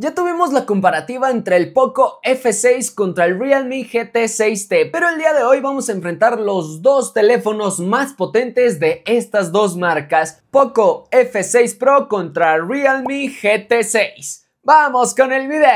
Ya tuvimos la comparativa entre el Poco F6 contra el Realme GT6T, pero el día de hoy vamos a enfrentar los dos teléfonos más potentes de estas dos marcas, Poco F6 Pro contra Realme GT6. ¡Vamos con el video!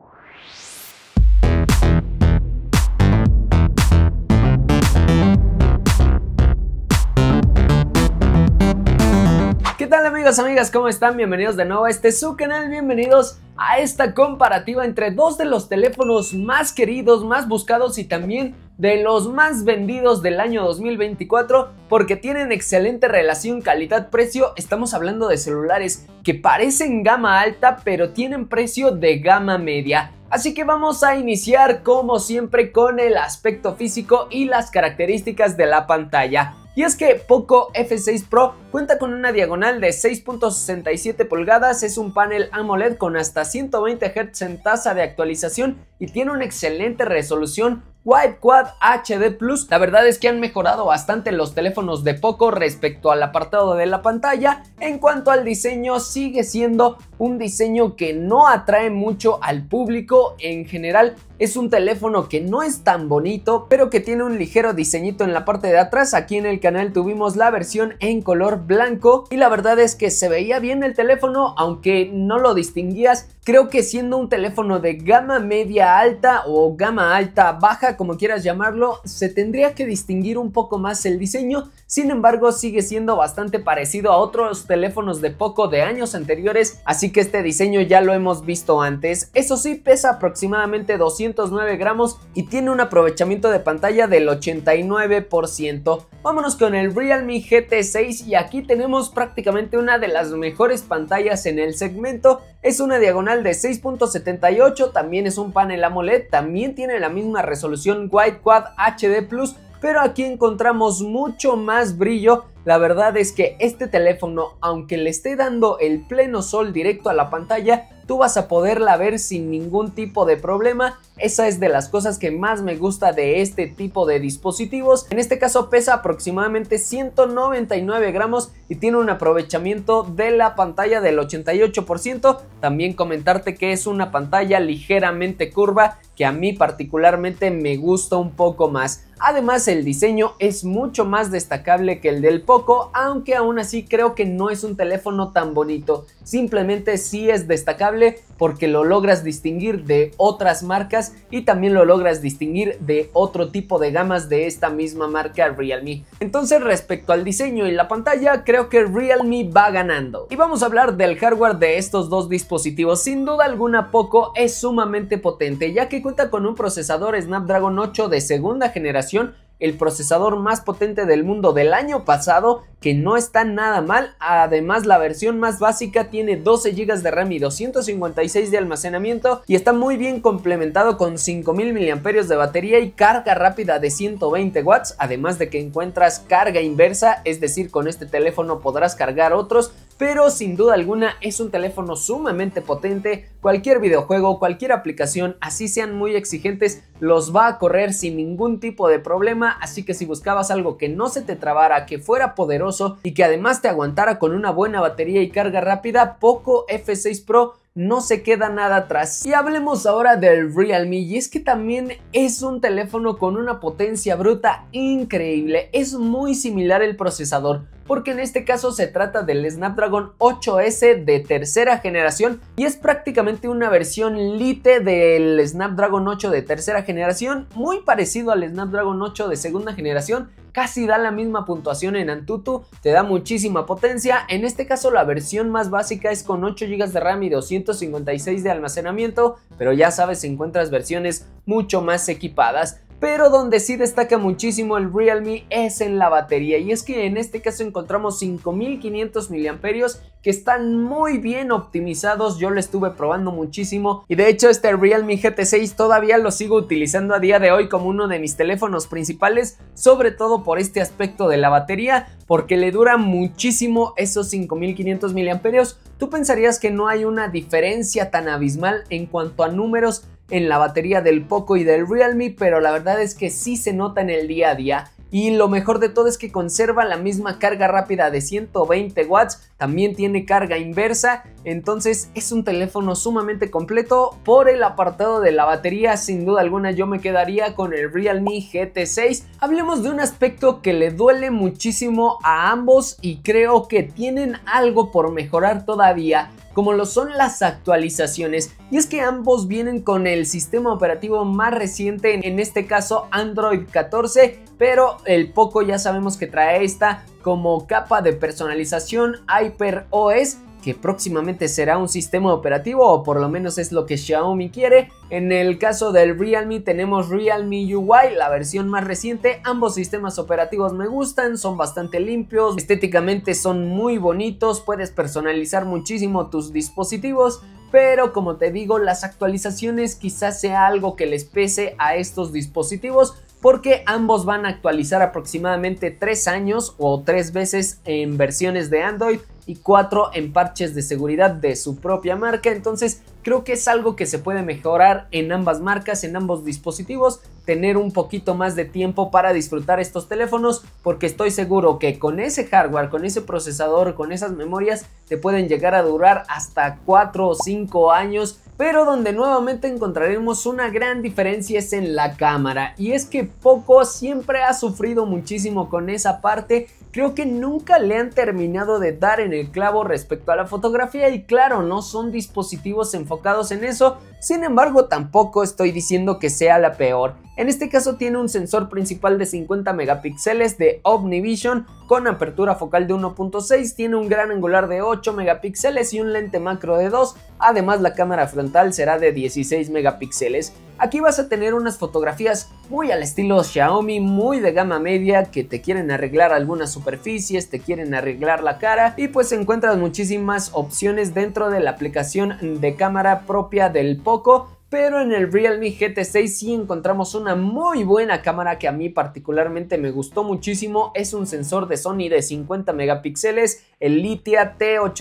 ¿Qué tal amigos, amigas? ¿Cómo están? Bienvenidos de nuevo a su canal, bienvenidos a esta comparativa entre dos de los teléfonos más queridos, más buscados y también de los más vendidos del año 2024 porque tienen excelente relación calidad-precio. Estamos hablando de celulares que parecen gama alta pero tienen precio de gama media. Así que vamos a iniciar como siempre con el aspecto físico y las características de la pantalla. Y es que Poco F6 Pro cuenta con una diagonal de 6.67 pulgadas, es un panel AMOLED con hasta 120 Hz en tasa de actualización y tiene una excelente resolución Wide Quad HD+. La verdad es que han mejorado bastante los teléfonos de Poco respecto al apartado de la pantalla. En cuanto al diseño, sigue siendo un diseño que no atrae mucho al público. En general es un teléfono que no es tan bonito, pero que tiene un ligero diseñito en la parte de atrás. Aquí en el canal tuvimos la versión en color blanco y la verdad es que se veía bien el teléfono, aunque no lo distinguías. Creo que siendo un teléfono de gama media alta o gama alta baja, como quieras llamarlo, se tendría que distinguir un poco más el diseño. Sin embargo, sigue siendo bastante parecido a otros teléfonos de Poco de años anteriores, así que este diseño ya lo hemos visto antes. Eso sí, pesa aproximadamente 209 gramos y tiene un aprovechamiento de pantalla del 89%. Vámonos con el Realme GT6 y aquí tenemos prácticamente una de las mejores pantallas en el segmento. Es una diagonal de 6.78, también es un panel AMOLED, también tiene la misma resolución Wide Quad HD+, pero aquí encontramos mucho más brillo. La verdad es que este teléfono, aunque le esté dando el pleno sol directo a la pantalla, tú vas a poderla ver sin ningún tipo de problema. Esa es de las cosas que más me gusta de este tipo de dispositivos. En este caso pesa aproximadamente 199 gramos y tiene un aprovechamiento de la pantalla del 88%. También comentarte que es una pantalla ligeramente curva, que a mí particularmente me gusta un poco más. Además, el diseño es mucho más destacable que el del Poco, aunque aún así creo que no es un teléfono tan bonito. Simplemente sí es destacable porque lo logras distinguir de otras marcas y también lo logras distinguir de otro tipo de gamas de esta misma marca Realme. Entonces, respecto al diseño y la pantalla, creo que Realme va ganando. Y vamos a hablar del hardware de estos dos dispositivos. Sin duda alguna, Poco es sumamente potente, ya que cuenta con un procesador Snapdragon 8 de segunda generación, el procesador más potente del mundo del año pasado, que no está nada mal. Además, la versión más básica tiene 12 GB de RAM y 256 de almacenamiento y está muy bien complementado con 5000 mAh de batería y carga rápida de 120 watts, además de que encuentras carga inversa, es decir, con este teléfono podrás cargar otros, pero sin duda alguna es un teléfono sumamente potente. Cualquier videojuego, cualquier aplicación, así sean muy exigentes, los va a correr sin ningún tipo de problema. Así que si buscabas algo que no se te trabara, que fuera poderoso y que además te aguantara con una buena batería y carga rápida, Poco F6 Pro no se queda nada atrás. Y hablemos ahora del Realme, y es que también es un teléfono con una potencia bruta increíble. Es muy similar el procesador, porque en este caso se trata del Snapdragon 8S de tercera generación y es prácticamente una versión Lite del Snapdragon 8 de tercera generación, muy parecido al Snapdragon 8 de segunda generación. Casi da la misma puntuación en Antutu, te da muchísima potencia. En este caso la versión más básica es con 8 GB de RAM y 256 de almacenamiento, pero ya sabes, encuentras versiones mucho más equipadas. Pero donde sí destaca muchísimo el Realme es en la batería, y es que en este caso encontramos 5500 mAh que están muy bien optimizados. Yo lo estuve probando muchísimo y de hecho este Realme GT6 todavía lo sigo utilizando a día de hoy como uno de mis teléfonos principales, sobre todo por este aspecto de la batería, porque le dura muchísimo esos 5500 mAh. Tú pensarías que no hay una diferencia tan abismal en cuanto a números en la batería del Poco y del Realme, pero la verdad es que sí se nota en el día a día. y lo mejor de todo es que conserva la misma carga rápida de 120 watts, también tiene carga inversa, entonces es un teléfono sumamente completo. Por el apartado de la batería, sin duda alguna yo me quedaría con el Realme GT6. Hablemos de un aspecto que le duele muchísimo a ambos y creo que tienen algo por mejorar todavía, como lo son las actualizaciones, y es que ambos vienen con el sistema operativo más reciente, en este caso Android 14, pero el Poco ya sabemos que trae esta como capa de personalización HyperOS, que próximamente será un sistema operativo, o por lo menos es lo que Xiaomi quiere. En el caso del Realme tenemos Realme UI, la versión más reciente. Ambos sistemas operativos me gustan, son bastante limpios, estéticamente son muy bonitos, puedes personalizar muchísimo tus dispositivos, pero como te digo, las actualizaciones quizás sea algo que les pese a estos dispositivos, porque ambos van a actualizar aproximadamente 3 años o 3 veces en versiones de Android y 4 en parches de seguridad de su propia marca. Entonces creo que es algo que se puede mejorar en ambas marcas, en ambos dispositivos, tener un poquito más de tiempo para disfrutar estos teléfonos, porque estoy seguro que con ese hardware, con ese procesador, con esas memorias, te pueden llegar a durar hasta 4 o 5 años. Pero donde nuevamente encontraremos una gran diferencia es en la cámara, y es que Poco siempre ha sufrido muchísimo con esa parte. Creo que nunca le han terminado de dar en el clavo respecto a la fotografía, y claro, no son dispositivos enfocados en eso. Sin embargo, tampoco estoy diciendo que sea la peor. En este caso tiene un sensor principal de 50 megapíxeles de OmniVision con apertura focal de 1.6, tiene un gran angular de 8 megapíxeles y un lente macro de 2, además la cámara frontal será de 16 megapíxeles. Aquí vas a tener unas fotografías muy al estilo Xiaomi, muy de gama media, que te quieren arreglar algunas superficies, te quieren arreglar la cara, y pues encuentras muchísimas opciones dentro de la aplicación de cámara propia del Poco. Pero en el Realme GT6 sí encontramos una muy buena cámara que a mí particularmente me gustó muchísimo. Es un sensor de Sony de 50 megapíxeles, el Litia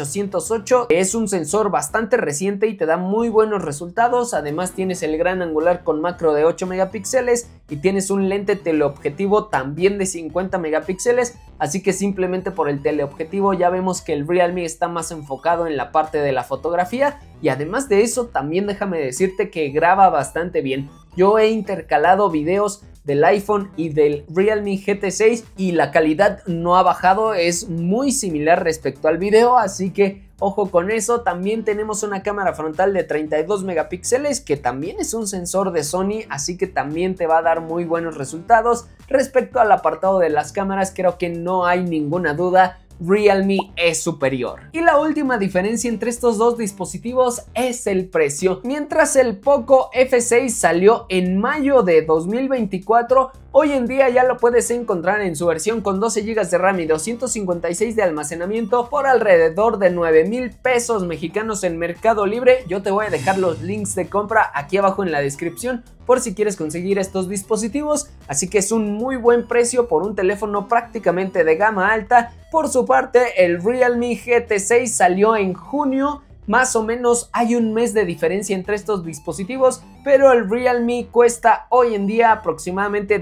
T808. Es un sensor bastante reciente y te da muy buenos resultados. Además tienes el gran angular con macro de 8 megapíxeles y tienes un lente teleobjetivo también de 50 megapíxeles. Así que simplemente por el teleobjetivo ya vemos que el Realme está más enfocado en la parte de la fotografía. Y además de eso, también déjame decirte que graba bastante bien. Yo he intercalado videos del iPhone y del Realme GT6 y la calidad no ha bajado, es muy similar respecto al video, así que ojo con eso. También tenemos una cámara frontal de 32 megapíxeles que también es un sensor de Sony, así que también te va a dar muy buenos resultados. Respecto al apartado de las cámaras, creo que no hay ninguna duda, Realme es superior. Y la última diferencia entre estos dos dispositivos es el precio. Mientras el Poco F6 salió en mayo de 2024, hoy en día ya lo puedes encontrar en su versión con 12 GB de RAM y 256 de almacenamiento por alrededor de 9,000 pesos mexicanos en Mercado Libre. Yo te voy a dejar los links de compra aquí abajo en la descripción por si quieres conseguir estos dispositivos, así que es un muy buen precio por un teléfono prácticamente de gama alta. Por su parte, el Realme GT6 salió en junio. Más o menos hay un mes de diferencia entre estos dispositivos, pero el Realme cuesta hoy en día aproximadamente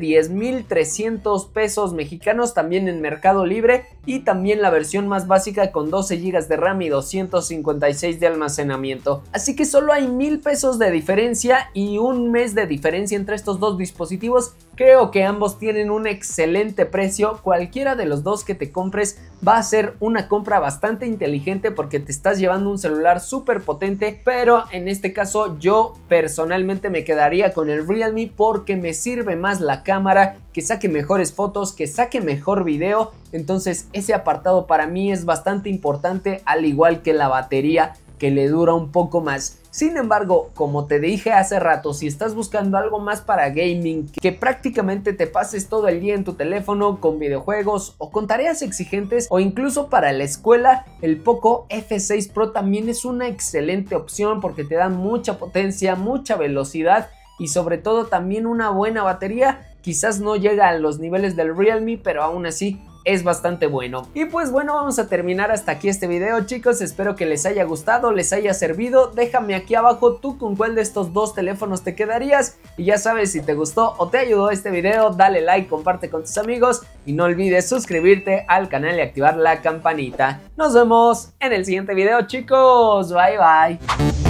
10,300 pesos mexicanos también en Mercado Libre, y también la versión más básica con 12 GB de RAM y 256 de almacenamiento. Así que solo hay 1,000 pesos de diferencia y un mes de diferencia entre estos dos dispositivos. Creo que ambos tienen un excelente precio. Cualquiera de los dos que te compres va a ser una compra bastante inteligente porque te estás llevando un celular súper potente, pero en este caso yo personalmente me quedaría con el Realme porque me sirve más la cámara, que saque mejores fotos, que saque mejor video. Entonces ese apartado para mí es bastante importante, al igual que la batería, que le dura un poco más. Sin embargo, como te dije hace rato, si estás buscando algo más para gaming, que prácticamente te pases todo el día en tu teléfono con videojuegos o con tareas exigentes, o incluso para la escuela, el Poco F6 Pro también es una excelente opción porque te da mucha potencia, mucha velocidad y sobre todo también una buena batería. Quizás no llega a los niveles del Realme, pero aún así es bastante bueno. Y pues bueno, vamos a terminar hasta aquí este video, chicos. Espero que les haya gustado, les haya servido. Déjame aquí abajo tú con cuál de estos dos teléfonos te quedarías. Y ya sabes, si te gustó o te ayudó este video, dale like, comparte con tus amigos y no olvides suscribirte al canal y activar la campanita. Nos vemos en el siguiente video, chicos. Bye bye.